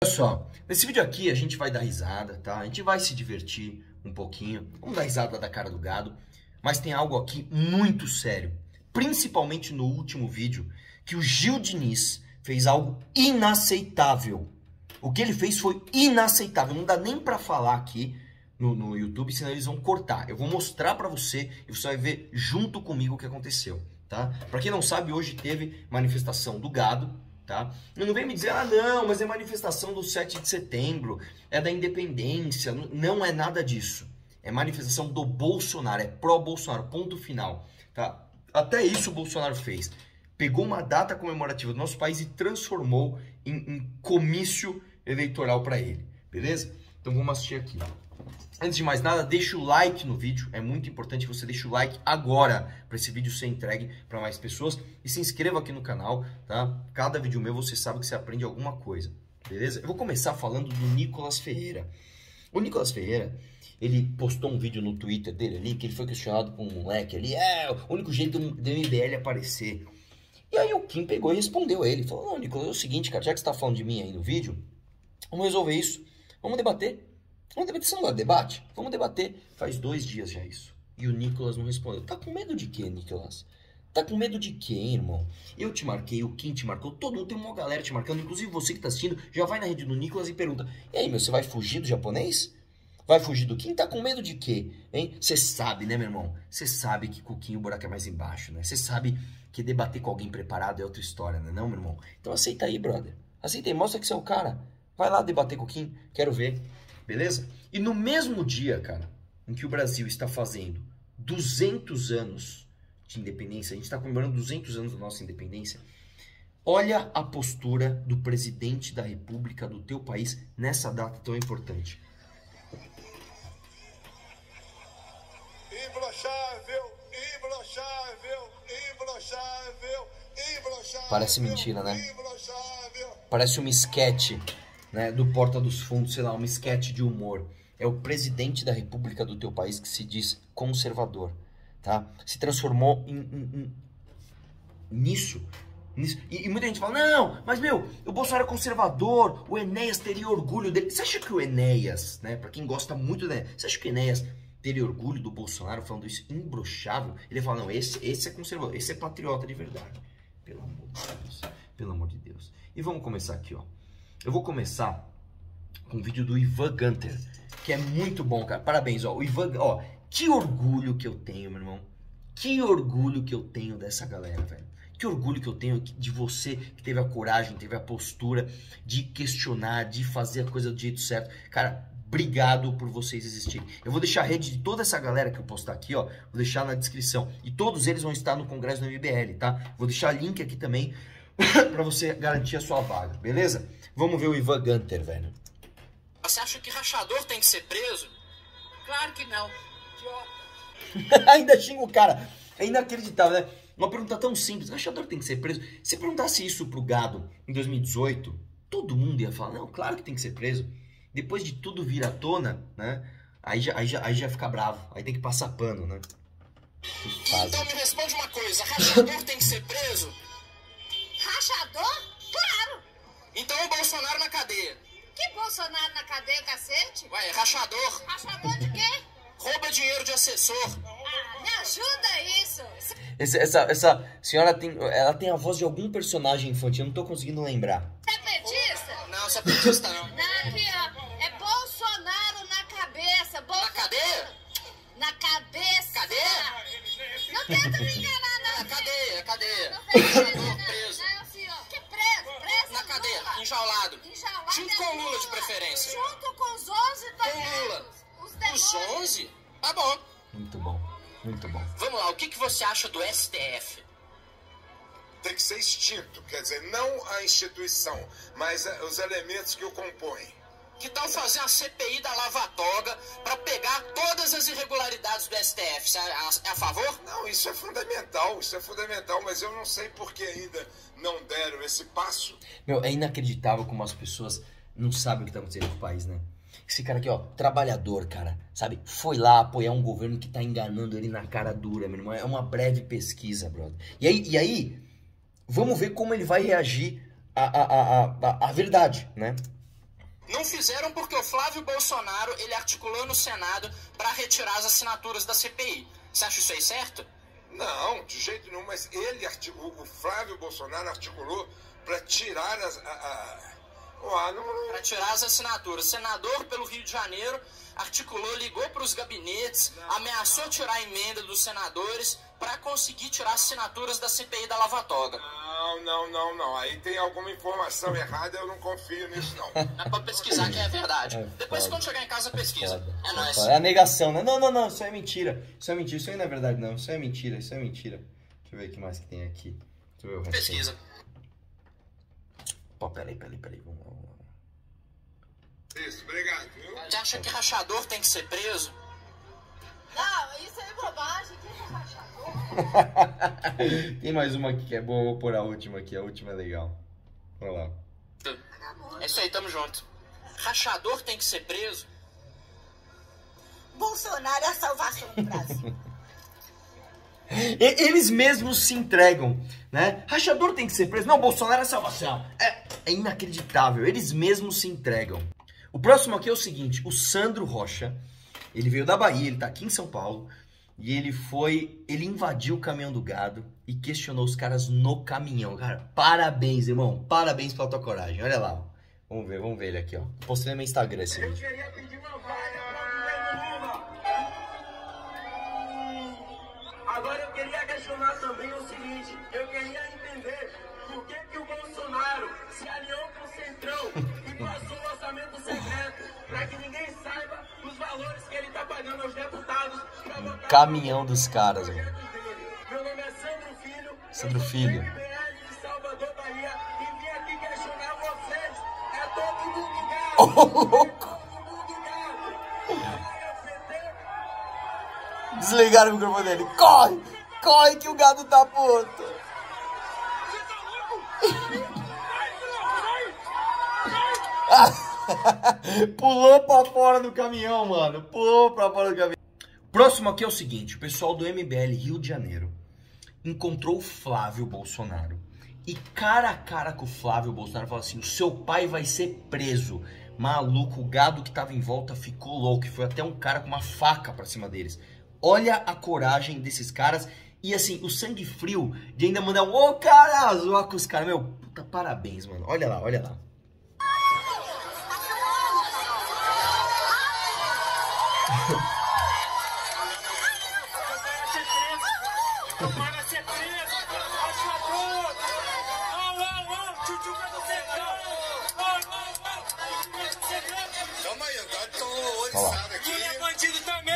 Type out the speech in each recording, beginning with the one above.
Olha só, nesse vídeo aqui a gente vai dar risada, tá? A gente vai se divertir um pouquinho, vamos dar risada da cara do gado, mas tem algo aqui muito sério, principalmente no último vídeo, que o Gil Diniz fez algo inaceitável. O que ele fez foi inaceitável, não dá nem pra falar aqui no YouTube, senão eles vão cortar. Eu vou mostrar pra você e você vai ver junto comigo o que aconteceu, tá? Pra quem não sabe, hoje teve manifestação do gado, tá? Não vem me dizer, ah não, mas é manifestação do 7 de setembro, é da independência, não é nada disso. É manifestação do Bolsonaro, é pró-Bolsonaro, ponto final, tá? Até isso o Bolsonaro fez. Pegou uma data comemorativa do nosso país e transformou em comício eleitoral para ele, beleza? Então vamos assistir aqui. Antes de mais nada, deixa o like no vídeo, é muito importante que você deixe o like agora para esse vídeo ser entregue para mais pessoas e se inscreva aqui no canal, tá? Cada vídeo meu você sabe que você aprende alguma coisa, beleza? Eu vou começar falando do Nicolas Ferreira. O Nicolas Ferreira, ele postou um vídeo no Twitter dele ali, que ele foi questionado por um moleque ali, o único jeito do MBL aparecer. E aí o Kim pegou e respondeu a ele, falou, não, Nicolas, é o seguinte, cara, já que você tá falando de mim aí no vídeo, vamos resolver isso, vamos debater. Vamos debater, você não gosta de debate? Vamos debater. Faz 2 dias já isso. E o Nicolas não respondeu. Tá com medo de quê, Nicolas? Tá com medo de quê, irmão? Eu te marquei, o Kim te marcou, todo mundo, tem uma galera te marcando, inclusive você que tá assistindo, já vai na rede do Nicolas e pergunta, e aí, meu, você vai fugir do japonês? Vai fugir do Kim? Tá com medo de quê? Hein? Você sabe, né, meu irmão? Você sabe que com o Kim o buraco é mais embaixo, né? Você sabe que debater com alguém preparado é outra história, né, não, meu irmão? Então aceita aí, brother. Aceita aí, mostra que você é o cara. Vai lá debater com o Kim, quero ver. Beleza? E no mesmo dia, cara, em que o Brasil está fazendo 200 anos de independência, a gente está comemorando 200 anos da nossa independência, olha a postura do presidente da República do teu país nessa data tão importante. Imbrochável, imbrochável, imbrochável, imbrochável. Parece mentira, né? Parece um esquete, né, do Porta dos Fundos, sei lá, um esquete de humor. É o presidente da República do teu país que se diz conservador, tá? Se transformou nisso. E muita gente fala, não, mas meu, o Bolsonaro é conservador, o Enéas teria orgulho dele. Você acha que o Enéas, né, pra quem gosta muito, né, você acha que o Enéas teria orgulho do Bolsonaro falando isso imbrochável? Ele fala, não, esse é conservador, esse é patriota de verdade. Pelo amor de Deus, pelo amor de Deus. E vamos começar aqui, ó. Eu vou começar com um vídeo do Ivan Gunter, que é muito bom, cara. Parabéns, ó. O Ivan, ó, que orgulho que eu tenho, meu irmão. Que orgulho que eu tenho dessa galera, velho. Que orgulho que eu tenho de você que teve a coragem, teve a postura de questionar, de fazer a coisa do jeito certo. Cara, obrigado por vocês existirem. Eu vou deixar a rede de toda essa galera que eu postar aqui, ó. Vou deixar na descrição. E todos eles vão estar no Congresso do MBL, tá? Vou deixar link aqui também pra você garantir a sua vaga, beleza? Vamos ver o Ivan Gunter, velho. Você acha que rachador tem que ser preso? Claro que não. Ainda xinga o cara. É inacreditável, né? Uma pergunta tão simples. Rachador tem que ser preso? Se perguntasse isso pro gado em 2018, todo mundo ia falar, não, claro que tem que ser preso. Depois de tudo vir à tona, né? Aí já fica bravo. Aí tem que passar pano, né? Então me responde uma coisa. Rachador tem que ser preso? Rachador? Claro! Então o Bolsonaro na cadeia. Que Bolsonaro na cadeia, cacete? Ué, rachador. Rachador de quê? Rouba dinheiro de assessor. Ah, me ajuda isso! Essa senhora tem a voz de algum personagem infantil, eu não tô conseguindo lembrar. Você é petista? Não, você é petista não. Não, aqui ó, é Bolsonaro na cabeça. Na cadeia? Na cabeça. Cadeia? Não tenta me enganar, não. É cadeia, cadeia. Não tenta me enganar, não. Preso. Não, senhor. Que preso? Preso? Na cadeia, Lula. enjaulado. Enjaulado Junto é com o Lula de preferência. Junto com os 11 Lula. Os Os demônios. 11? Tá bom. Muito bom, muito bom. Vamos lá, o que você acha do STF? Tem que ser extinto, quer dizer, não a instituição, mas os elementos que o compõem. Que tal fazer a CPI da Lava Toga pra pegar todas as irregularidades do STF? Você é a favor? Não, isso é fundamental, mas eu não sei por que ainda não deram esse passo. Meu, é inacreditável como as pessoas não sabem o que tá acontecendo no país, né? Esse cara aqui, ó, trabalhador, cara, sabe? Foi lá apoiar um governo que tá enganando ele na cara dura, meu irmão. É uma breve pesquisa, brother. E aí vamos ver como ele vai reagir à verdade, né? Não fizeram porque o Flávio Bolsonaro, ele articulou no Senado para retirar as assinaturas da CPI. Você acha isso aí certo? Não, de jeito nenhum, mas o Flávio Bolsonaro articulou para tirar para tirar as assinaturas. O senador pelo Rio de Janeiro articulou, ligou para os gabinetes, ameaçou tirar a emenda dos senadores para conseguir tirar assinaturas da CPI da Lava Toga. Não. Aí tem alguma informação errada, eu não confio nisso, não. É pra pesquisar que é verdade. Depois, quando chegar em casa, pesquisa. É nóis. É a negação, né? Não, isso é mentira. Isso é mentira, isso aí não é verdade, não. Isso é mentira. Deixa eu ver o que mais que tem aqui. Deixa eu ver o resto. Pesquisa. Pô, peraí. Vamos lá. Isso, obrigado, viu? Você acha que rachador tem que ser preso? Não, isso é bobagem. Quem é rachador? Tem mais uma aqui que é boa, vou pôr a última aqui. A última é legal. Vamos lá. É isso aí, tamo junto. Rachador tem que ser preso? Bolsonaro é a salvação do Brasil. Eles mesmos se entregam, né? Rachador tem que ser preso. Não, Bolsonaro é salvação. É inacreditável. Eles mesmos se entregam. O próximo aqui é o seguinte. O Sandro Rocha, ele veio da Bahia, ele tá aqui em São Paulo. E ele invadiu o caminhão do gado e questionou os caras no caminhão. Cara, parabéns, irmão. Parabéns pela tua coragem. Olha lá. Vamos ver ele aqui, ó. Postei no meu Instagram esse vídeo. Eu queria pedir uma vaga para o governo Lula. Agora eu queria questionar também o seguinte. Eu queria entender por que o Bolsonaro se alinhou com o Centrão e passou o orçamento secreto para que ninguém saiba os valores que ele está pagando aos deputados para votar. Caminhão dos caras, mano. Meu nome é Sandro Filho. Sandro Filho. Eu sou do MBL de Salvador, Bahia, e vim aqui questionar vocês. É todo mundo gado. Ô, louco! Desligaram o microfone dele. Corre que o gado tá puto. Pulou pra fora do caminhão, mano. Pulou pra fora do caminhão. Próximo aqui é o seguinte. O pessoal do MBL Rio de Janeiro encontrou o Flávio Bolsonaro. E cara a cara com o Flávio Bolsonaro falou assim: o seu pai vai ser preso. Maluco, o gado que tava em volta ficou louco. E foi até um cara com uma faca pra cima deles. Olha a coragem desses caras. E assim, o sangue frio de ainda mandar um ô cara, zoar com os caras. Meu, puta, parabéns, mano. Olha lá. Calma aí, agora tô oriçado aqui. Lula é bandido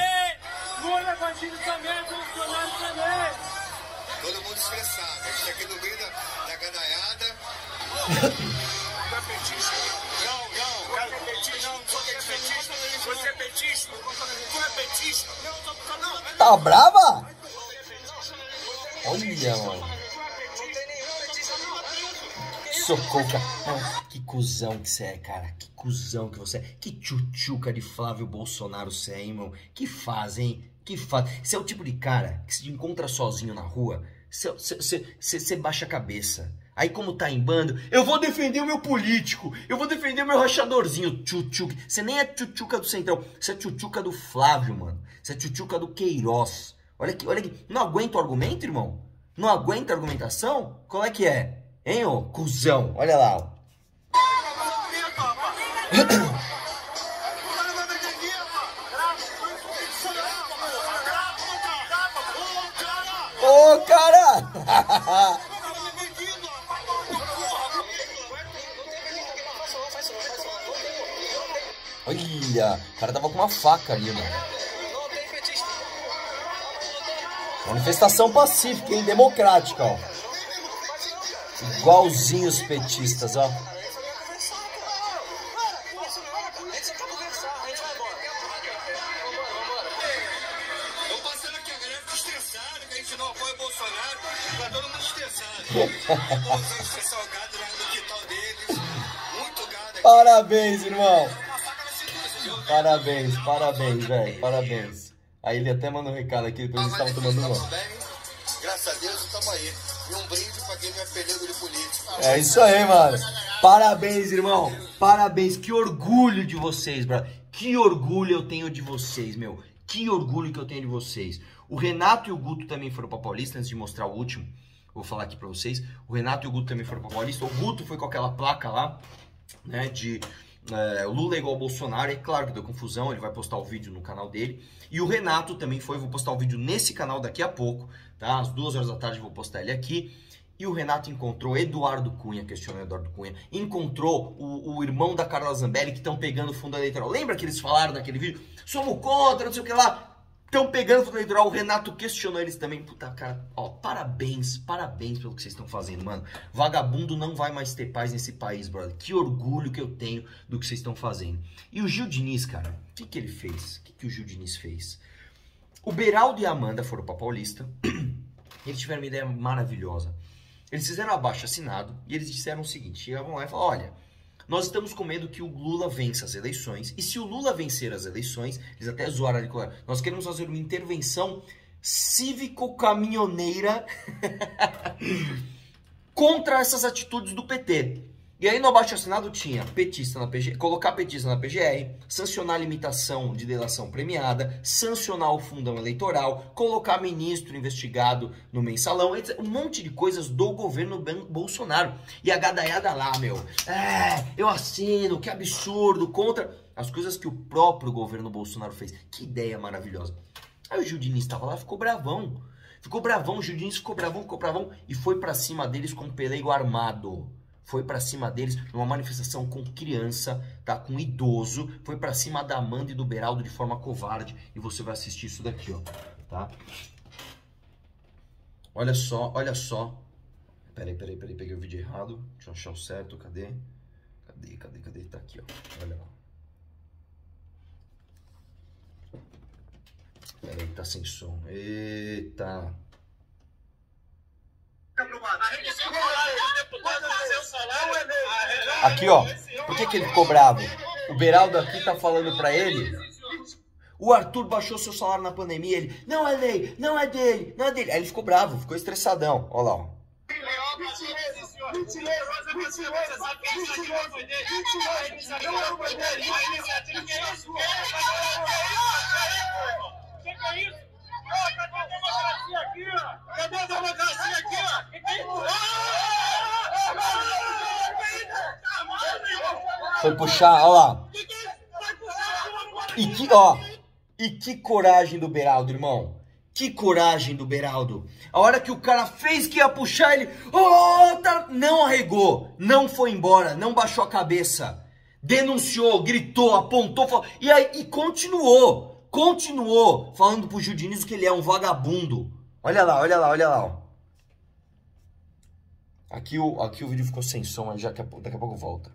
também, Bolsonaro também. Todo mundo estressado. A gente tá aqui no meio da gadaiada. Não é petista. Não, cara, é petista. Não sou petista. Você é petista? Tu é petista? Não. Tá brava? Olha, mano. Socorro, cara. Que cuzão que você é, cara. Que cuzão que você é. Que tchutchuca de Flávio Bolsonaro você é, hein, irmão. Que faz, hein? Que faz. Você é o tipo de cara que se encontra sozinho na rua, você baixa a cabeça. Aí como tá em bando, eu vou defender o meu político, eu vou defender o meu rachadorzinho, tchutchuca. Você nem é tchutchuca do Centrão, você é tchutchuca do Flávio, mano. Você é tchutchuca do Queiroz. Olha aqui. Não aguenta o argumento, irmão? Não aguenta a argumentação? Qual é que é? Hein, ô, cuzão? Olha lá, ó. Ô, cara! Olha, o cara tava com uma faca ali, mano. Manifestação pacífica, hein? Democrática, ó. Igualzinho os petistas, ó. Tô passando aqui, a galera fica estressada, que a gente não apoia o Bolsonaro, tá todo mundo estressado. Vamos estressar o gado lá no quintal deles. Muito gado aqui. Parabéns, irmão. Parabéns, velho. Parabéns. Aí ele até mandou um recado aqui, depois eles estavam tomando uma. Graças a Deus, estamos aí. E um brinde pra quem me apelido de político. É isso aí, mano. Parabéns, irmão. Parabéns. Que orgulho de vocês, brother. Que orgulho eu tenho de vocês, meu. Que orgulho que eu tenho de vocês. O Renato e o Guto também foram pra Paulista, antes de mostrar o último. Vou falar aqui pra vocês. O Renato e o Guto também foram pra Paulista. O Guto foi com aquela placa lá, né, de Lula é igual ao Bolsonaro. É claro que deu confusão, ele vai postar o vídeo no canal dele. E o Renato também foi, vou postar o vídeo nesse canal daqui a pouco, tá? Às 2 horas da tarde eu vou postar ele aqui. E o Renato encontrou Eduardo Cunha, questionou Eduardo Cunha, encontrou o irmão da Carla Zambelli, que estão pegando fundo eleitoral. Lembra que eles falaram naquele vídeo? Somos contra, não sei o que lá. Estão pegando fundo eleitoral. O Renato questionou eles também. Puta, cara, ó, parabéns pelo que vocês estão fazendo, mano. Vagabundo não vai mais ter paz nesse país, brother. Que orgulho que eu tenho do que vocês estão fazendo. E o Gil Diniz, cara, o que ele fez? O que o Gil Diniz fez? O Beraldo e a Amanda foram pra Paulista. Eles tiveram uma ideia maravilhosa. Eles fizeram abaixo-assinado e eles disseram o seguinte, chegavam lá e falaram, olha, nós estamos com medo que o Lula vença as eleições, e se o Lula vencer as eleições, eles até zoaram ali, nós queremos fazer uma intervenção cívico-caminhoneira contra essas atitudes do PT. E aí no abaixo-assinado tinha petista na PGR, colocar petista na PGR, sancionar a limitação de delação premiada, sancionar o fundão eleitoral, colocar ministro investigado no mensalão, um monte de coisas do governo Bolsonaro. E a gadaiada lá, meu, eu assino, que absurdo, contra as coisas que o próprio governo Bolsonaro fez. Que ideia maravilhosa. Aí o Gil Diniz estava lá, ficou bravão, o Gil Diniz ficou bravão e foi pra cima deles com um pelego armado. Foi pra cima deles numa manifestação com criança, tá? Com idoso. Foi pra cima da Amanda e do Beraldo de forma covarde. E você vai assistir isso daqui, ó. Tá? Olha só, olha só. Peraí, peguei o vídeo errado. Deixa eu achar o certo, cadê? Cadê? Tá aqui, ó. Olha lá. Peraí, tá sem som. Eita. Aqui, ó. Por que ele ficou bravo? O Beraldo aqui tá falando pra ele. O Arthur baixou seu salário na pandemia. Ele, não é lei, não é dele, não é dele. Aí ele ficou bravo, ficou estressadão. Olha lá, ó. Cadê a democracia aqui, ó? Foi puxar, olha lá. E que coragem do Beraldo, irmão. Que coragem do Beraldo. A hora que o cara fez que ia puxar, ele... não arregou, não foi embora, não baixou a cabeça. Denunciou, gritou, apontou, falou, e aí continuou falando pro Gil Diniz que ele é um vagabundo. Olha lá, ó. Aqui o vídeo ficou sem som, mas daqui a pouco volta.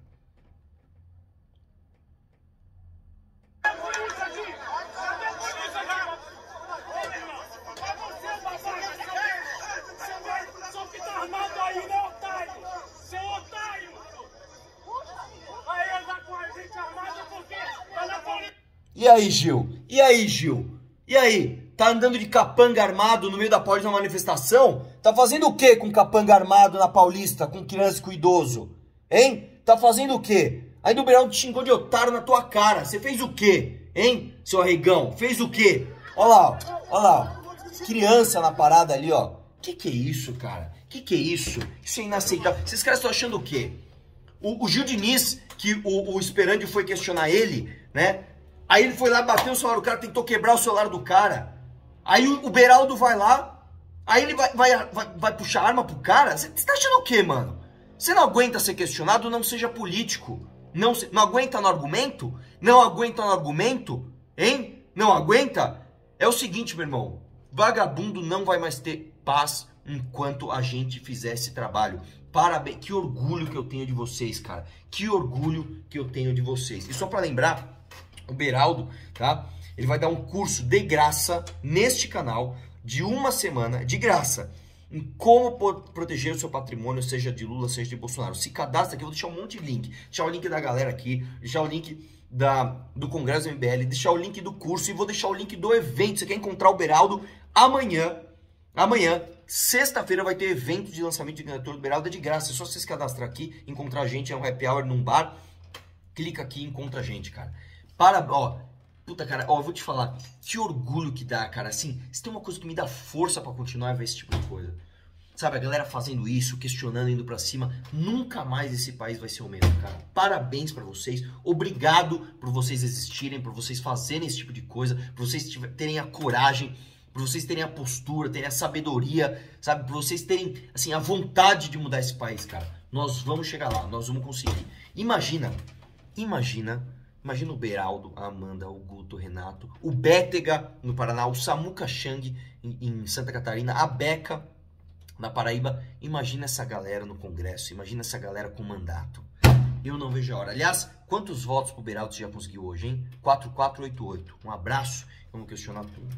E aí, Gil? E aí? Tá andando de capanga armado no meio da Paulista na manifestação? Tá fazendo o quê com capanga armado na Paulista, com criança e com idoso? Hein? Tá fazendo o quê? Aí o Beraldo te xingou de otário na tua cara. Você fez o quê? Hein, seu arregão? Fez o quê? Olha lá. Criança na parada ali, ó. Que é isso, cara? Que é isso? Isso é inaceitável. Esses caras estão achando o quê? O Gil Diniz, que o Esperandio foi questionar ele, né? Aí ele foi lá, bateu o celular do cara, tentou quebrar o celular do cara. Aí o Beraldo vai lá, aí ele vai puxar arma pro cara. Você tá achando o quê, mano? Você não aguenta ser questionado, não seja político. Não aguenta no argumento? Não aguenta no argumento? Hein? Não aguenta? É o seguinte, meu irmão. Vagabundo não vai mais ter paz enquanto a gente fizer esse trabalho. Parabéns. Que orgulho que eu tenho de vocês, cara. Que orgulho que eu tenho de vocês. E só pra lembrar... O Beraldo, tá? Ele vai dar um curso de graça neste canal de 1 semana, de graça, em como proteger o seu patrimônio, seja de Lula, seja de Bolsonaro. Se cadastra aqui, eu vou deixar um monte de link. Deixar o link da galera aqui, deixar o link do Congresso do MBL, deixar o link do curso e vou deixar o link do evento. Você quer encontrar o Beraldo amanhã, Sexta-feira vai ter evento de lançamento de candidatura do Beraldo, é de graça. É só vocês cadastrar aqui, encontrar a gente, é um happy hour num bar. Clica aqui e encontra a gente, cara. Puta, cara, eu vou te falar, que orgulho que dá, cara. Assim, se tem uma coisa que me dá força pra continuar é ver esse tipo de coisa. Sabe, a galera fazendo isso, questionando, indo pra cima. Nunca mais esse país vai ser o mesmo, cara. Parabéns pra vocês. Obrigado por vocês existirem, por vocês fazerem esse tipo de coisa, por vocês terem a coragem, por vocês terem a postura, terem a sabedoria, sabe? Por vocês terem, assim, a vontade de mudar esse país, cara. Nós vamos chegar lá, nós vamos conseguir. Imagina o Beraldo, a Amanda, o Guto, o Renato, o Bétega no Paraná, o Samuca Chang em Santa Catarina, a Beca na Paraíba. Imagina essa galera no Congresso, imagina essa galera com mandato. Eu não vejo a hora. Aliás, quantos votos pro Beraldo você já conseguiu hoje, hein? 4488. Um abraço, vamos questionar tudo.